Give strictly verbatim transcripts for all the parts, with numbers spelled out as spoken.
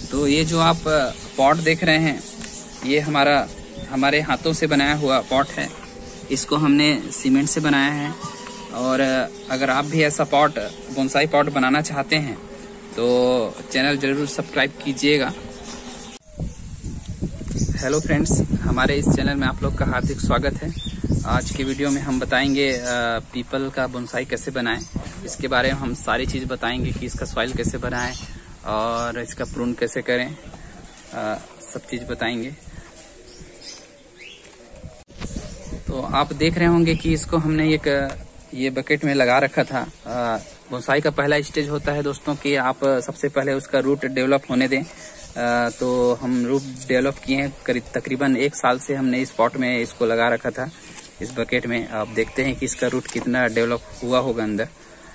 तो ये जो आप पॉट देख रहे हैं, ये हमारा हमारे हाथों से बनाया हुआ पॉट है। इसको हमने सीमेंट से बनाया है। और अगर आप भी ऐसा पॉट बोनसाई पॉट बनाना चाहते हैं तो चैनल जरूर सब्सक्राइब कीजिएगा। हेलो फ्रेंड्स, हमारे इस चैनल में आप लोग का हार्दिक स्वागत है। आज के वीडियो में हम बताएंगे पीपल का बोनसाई कैसे बनाएं। इसके बारे में हम सारी चीज़ बताएंगे कि इसका सॉइल कैसे बनाएं और इसका प्रून कैसे करें, आ, सब चीज़ बताएंगे। तो आप देख रहे होंगे कि इसको हमने एक ये बकेट में लगा रखा था। बोनसाई का पहला स्टेज होता है दोस्तों कि आप सबसे पहले उसका रूट डेवलप होने दें। आ, तो हम रूट डेवलप किए हैं, करीब तकरीबन एक साल से हमने इस पॉट में इसको लगा रखा था, इस बकेट में। आप देखते हैं कि इसका रूट कितना डेवलप हुआ होगा अंदर।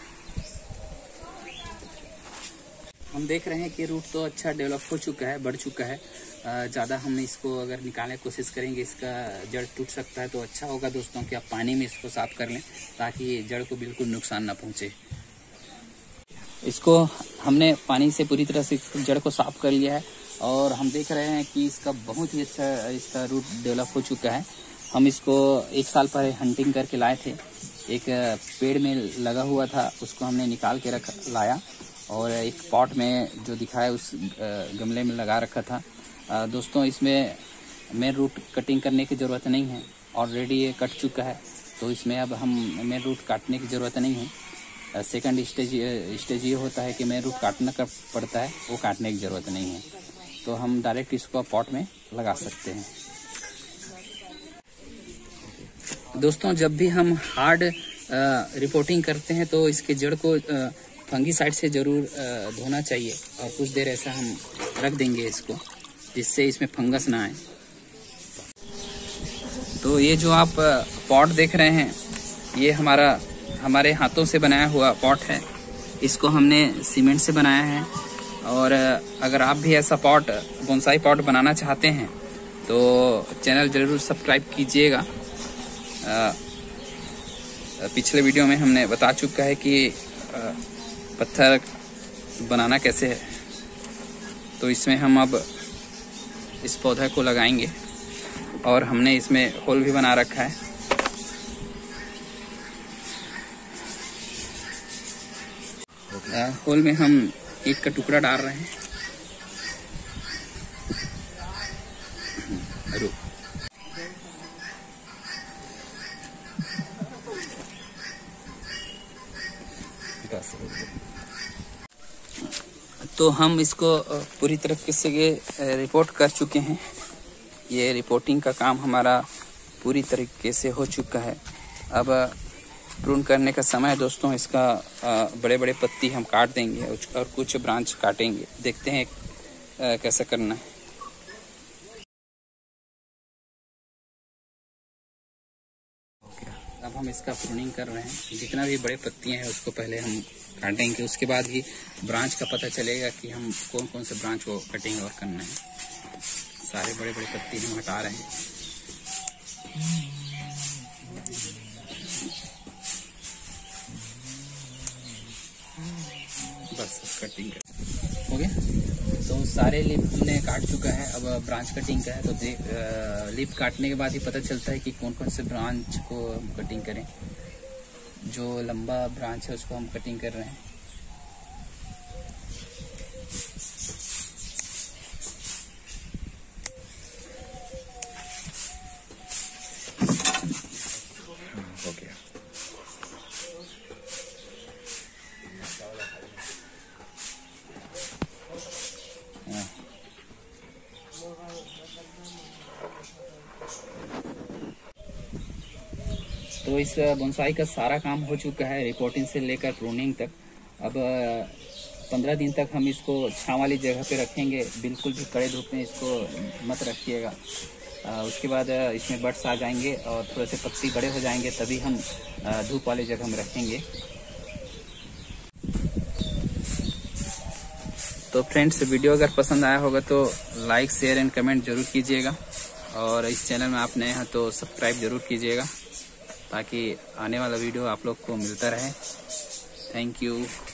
हम देख रहे हैं कि रूट तो अच्छा डेवलप हो चुका है, बढ़ चुका है। ज़्यादा हम इसको अगर निकालने की कोशिश करेंगे, इसका जड़ टूट सकता है। तो अच्छा होगा दोस्तों कि आप पानी में इसको साफ कर लें ताकि जड़ को बिल्कुल नुकसान ना पहुंचे। इसको हमने पानी से पूरी तरह से जड़ को साफ कर लिया है और हम देख रहे हैं कि इसका बहुत ही अच्छा इसका रूट डेवलप हो चुका है। हम इसको एक साल पहले हंटिंग करके लाए थे। एक पेड़ में लगा हुआ था, उसको हमने निकाल के रख लाया और एक पॉट में जो दिखा है उस गमले में लगा रखा था। दोस्तों, इसमें मेन रूट कटिंग करने की ज़रूरत नहीं है, ऑलरेडी ये कट चुका है। तो इसमें अब हम मेन रूट काटने की ज़रूरत नहीं है। सेकंड स्टेज स्टेज ये होता है कि मेन रूट काटना कर पड़ता है, वो काटने की ज़रूरत नहीं है। तो हम डायरेक्ट इसको पॉट में लगा सकते हैं। दोस्तों, जब भी हम हार्ड रिपोर्टिंग करते हैं तो इसके जड़ को फंगीसाइड से ज़रूर धोना चाहिए और कुछ देर ऐसा हम रख देंगे इसको, जिससे इसमें फंगस ना आए। तो ये जो आप पॉट देख रहे हैं, ये हमारा हमारे हाथों से बनाया हुआ पॉट है। इसको हमने सीमेंट से बनाया है। और अगर आप भी ऐसा पॉट बोनसाई पॉट बनाना चाहते हैं तो चैनल जरूर सब्सक्राइब कीजिएगा। पिछले वीडियो में हमने बता चुका है कि पत्थर बनाना कैसे है। तो इसमें हम अब इस पौधे को लगाएंगे और हमने इसमें होल भी बना रखा है। होल में हम ईंट का टुकड़ा डाल रहे हैं। तो हम इसको पूरी तरीके से रिपोर्ट कर चुके हैं। ये रिपोर्टिंग का काम हमारा पूरी तरीके से हो चुका है। अब प्रून करने का समय है दोस्तों। इसका बड़े बड़े पत्ती हम काट देंगे और कुछ ब्रांच काटेंगे। देखते हैं कैसा करना है। अब हम इसका प्रूनिंग कर रहे हैं। जितना भी बड़े पत्तियां हैं उसको पहले हम काटेंगे, उसके बाद ही ब्रांच का पता चलेगा कि हम कौन कौन से ब्रांच को कटिंग और करना है। सारे बड़े बड़े पत्ती हम हटा रहे हैं। बस कटिंग हो गया। तो सारे लिप हमने काट चुका है। अब ब्रांच कटिंग का है। तो देख लिप काटने के बाद ही पता चलता है कि कौन कौन से ब्रांच को हम कटिंग करें। जो लंबा ब्रांच है उसको हम कटिंग कर रहे हैं। हो गया। तो इस बोनसाई का सारा काम हो चुका है, रिपोर्टिंग से लेकर प्रूनिंग तक। अब पंद्रह दिन तक हम इसको छांव वाली जगह पे रखेंगे। बिल्कुल भी कड़े धूप में इसको मत रखिएगा। उसके बाद इसमें बड्स आ जाएंगे और थोड़े से पत्ती बड़े हो जाएंगे, तभी हम धूप वाली जगह में रखेंगे। तो फ्रेंड्स, वीडियो अगर पसंद आया होगा तो लाइक शेयर एंड कमेंट जरूर कीजिएगा। और इस चैनल में आप नए हैं तो सब्सक्राइब जरूर कीजिएगा ताकि आने वाला वीडियो आप लोग को मिलता रहे। Thank you.